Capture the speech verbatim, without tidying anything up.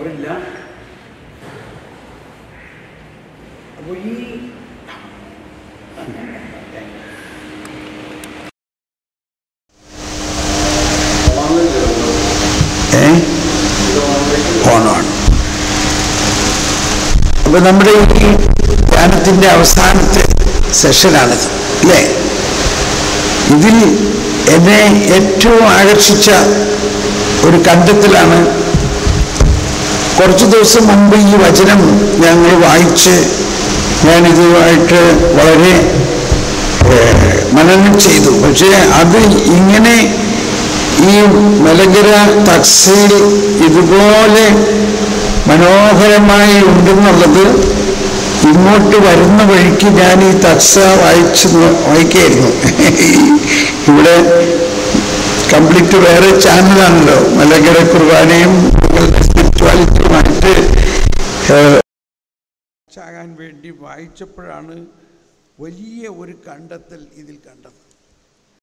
അവരില്ല. അപ്പോൾ ഈ ഓണമാണ്. അപ്പൊ നമ്മുടെ ഈ ധ്യാനത്തിന്റെ അവസാനത്തെ സെഷനാണിത് അല്ലേ? ഇതിൽ എന്നെ ഏറ്റവും ആകർഷിച്ച ഒരു കണ്ടെത്തലാണ് കുറച്ചു ദിവസം മുമ്പ് ഈ വചനം ഞങ്ങൾ വായിച്ച് ഞാനിതുമായിട്ട് വളരെ മനനം ചെയ്തു. പക്ഷേ അത് ഇങ്ങനെ ഈ മലങ്കര തക്സയിൽ ഇതുപോലെ മനോഹരമായി ഉണ്ടെന്നുള്ളത് ഇങ്ങോട്ട് വരുന്ന വഴിക്ക് ഞാൻ ഈ തക്സ വായിച്ച് വായിക്കായിരുന്നു. ഇവിടെ കംപ്ലീറ്റ് വേറെ ചാനലാണല്ലോ, മലങ്കര കുർബാനയും സ്പിരിച്വാലിറ്റിയുമായിട്ട് ആകാൻ വേണ്ടി വായിച്ചപ്പോഴാണ് വലിയ ഒരു കണ്ടെത്തൽ ഇതിൽ കണ്ടത്.